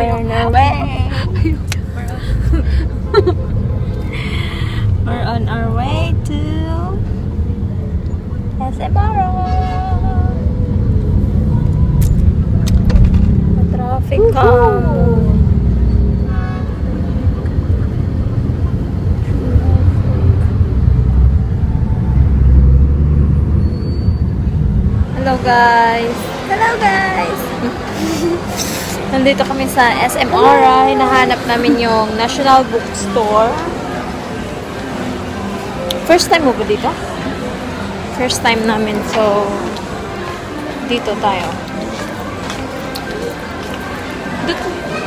We're on our way. We're on our way to SMRO. Traffic calm. Hello guys! Hello guys! Nandito kami sa SMRO. Hinahanap namin yung National Bookstore. First time mo ba dito? First time namin. So, dito tayo. Dito.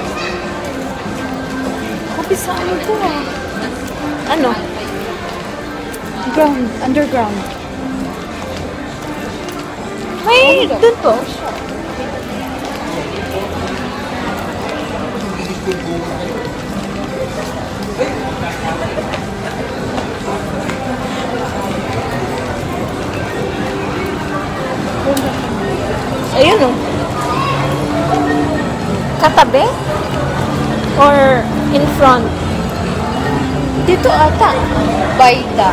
Kapisa ano to ah? Ano? Ground. Underground. May, dun po. Ayun o. Katabi? Or in front? Dito ata. Baida.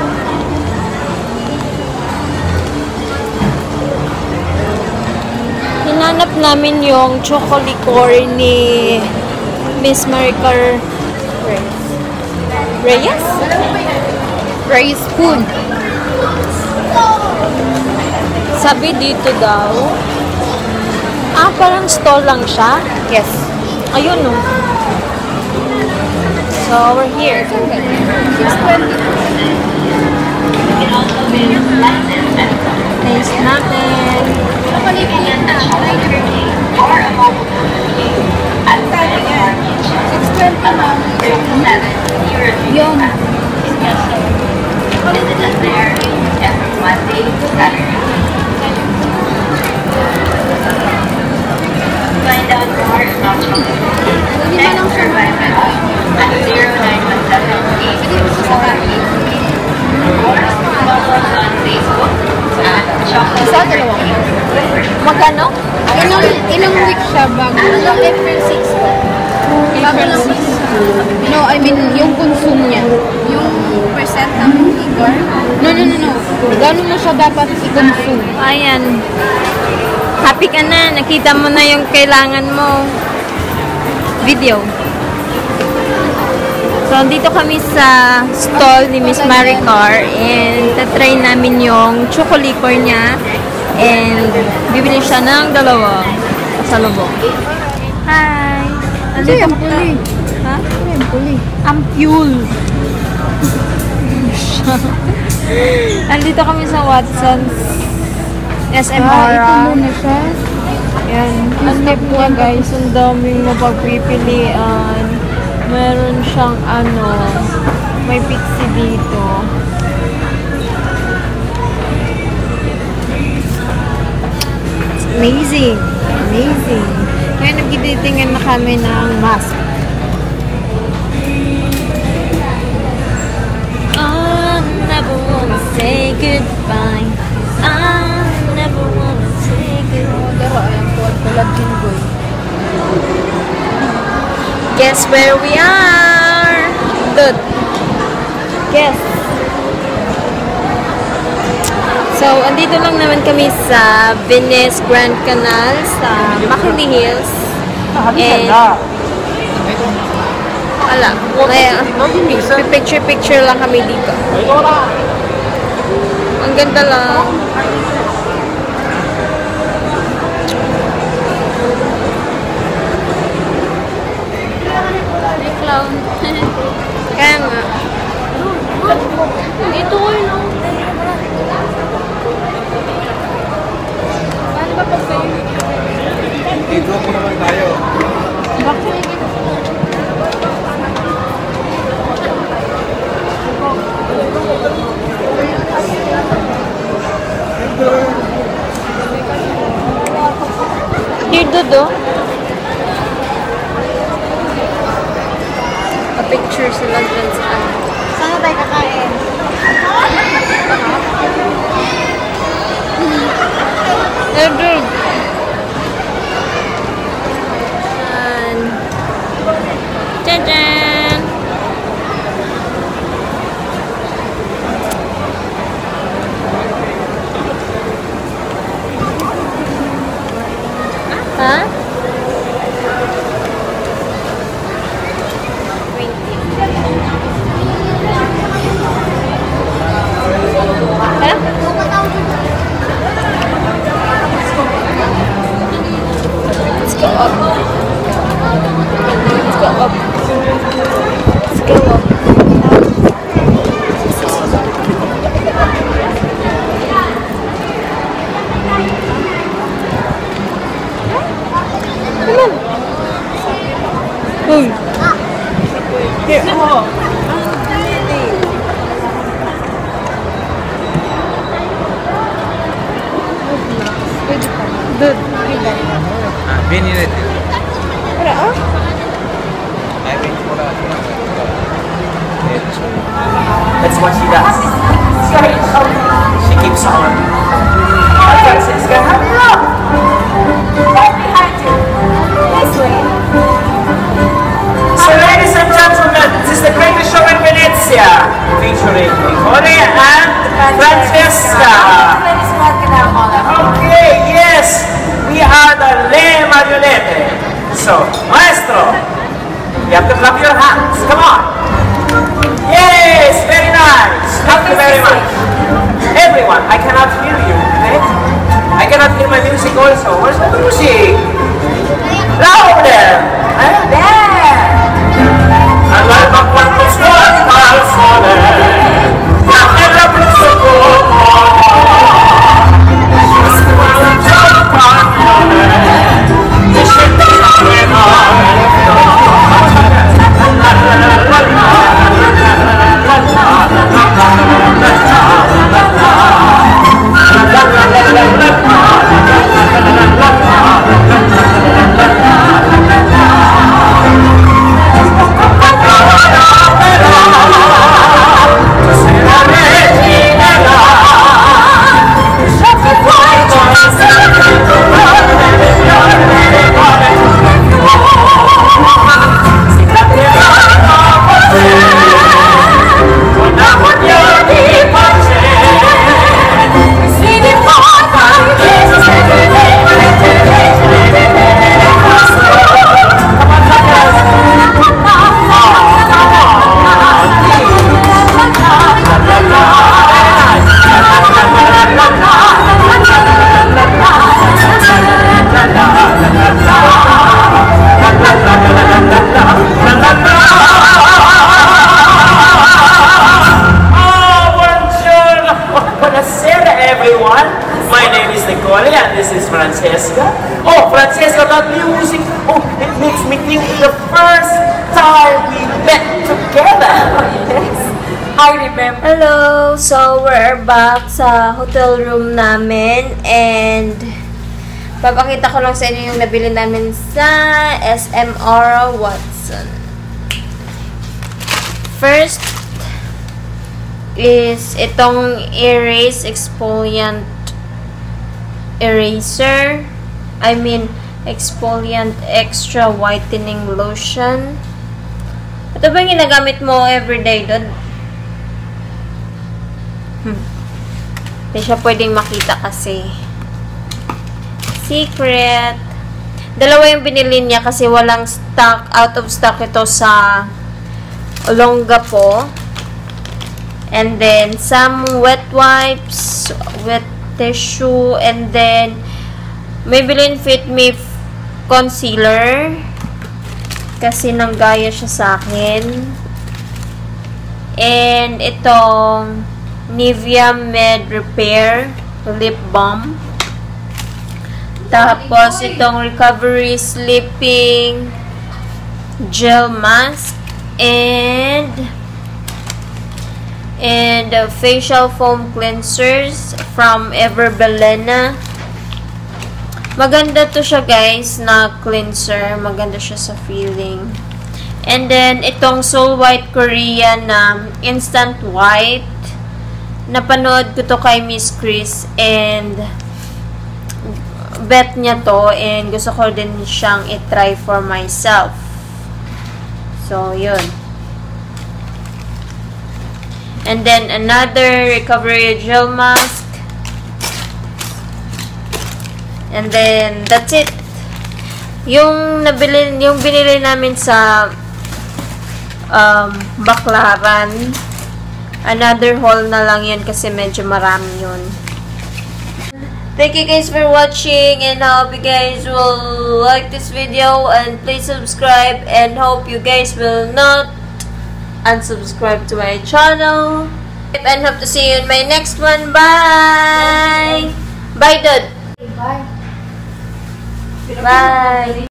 Hinanap namin yung chocolicor ni Miss Maricar Reyes? Reyes Spoon. Sabi dito daw, parang stall lang siya. Yes. Ayun o. So, we're here. 620. Taste natin. Yum. Find out more about chocolate. Next survive at 0917 on Facebook at chocolate. Magkano? Ilang weeks siya bago? April 6. April 6. No, I mean, yung consume niya. Yung percent ng liquor? No. Gano'n mo siya dapat i-consume? Ayan. Happy ka na. Nakita mo na yung kailangan mo. Video. So, dito kami sa stall ni Miss Maricar and tatry namin yung chocolicor niya and bibili siya ng dalawa sa lubong. Hi! Nandito Ampuli. Ha? Ampuli. Ampule. Nandito kami sa Watson's SMRO. Ito muna siya. Yan. Step 1 guys, ang daming mapagpipilian. Meron siyang may pixie dito. It's amazing. Amazing. Kaya nagtitingin na kami ng mask. I never wanna say goodbye. I never wanna say goodbye. Daro, ayan po. Tulad Jingoy. Guess where we are? Good. Guess. So, andito lang naman kami sa Venice Grand Canal sa McKinley Hills. And picture lang kami dito. Ang ganda lang. Clown. Kaya nga. Dito ko yun. Paano ba pag kayo? Dito ko naman tayo. Bakit? Here, Dodo. Pa-picture sila dyan sa ano. Saan tayo kakain? Dodo. Ha? 20. Ha? Let's go up. Let's go up. Let's go up. Uy. Here. Dude. Beni ready. Wala ah? I wait for that. That's what she does. She keeps on. Francisca, hurry up! Right behind you. This way. So ladies and gentlemen, this is the greatest show in Venezia, featuring Nicole and Francesca. Okay, yes, we are the Le Marionette. So, maestro, you have to clap your hands. Come on. Yes, very nice. Thank you very much. Everyone, I cannot hear you. Okay? I cannot hear my music also. Where's the music? Louder. There. All'alba quando sguarda il sole, la terra brucia Francesca. Oh, Francesca, that music. Oh, it makes me think the first time we met together. Yes, I remember. Hello! So, we're back sa hotel room namin and papakita ko lang sa inyo yung nabili namin sa SM Aura Watson. First is itong Erase Exfoliant Eraser. I mean, Exfoliant Extra Whitening Lotion. Ito ba yung ginagamit mo everyday doon? Hindi siya pwedeng makita kasi. Secret. Dalawa yung binili niya kasi walang stock, out of stock ito sa Olongapo. And then, some wet wipes, wet tissue, and then, Maybelline Fit Me concealer. Kasi nanggaya siya sa akin. And, itong Nivea Med Repair Lip Balm. Tapos, itong Recovery Sleeping Gel Mask. And facial foam cleansers from Everbelena. Maganda to siya guys na cleanser. Maganda siya sa feeling. And then, itong Soul White Korean na Instant White. Napanood ko to kay Miss Chris and bet niya to and gusto ko din siyang i-try for myself. So, yun. And then, another recovery gel mask. And then, that's it. Yung binili namin sa Baklaran, another haul na lang yan kasi medyo marami yun. Thank you guys for watching, and hope you guys will like this video, and please subscribe, and hope you guys will not unsubscribe to my channel, and hope to see you in my next one. Bye! Bye, Dad! Bye. Bye!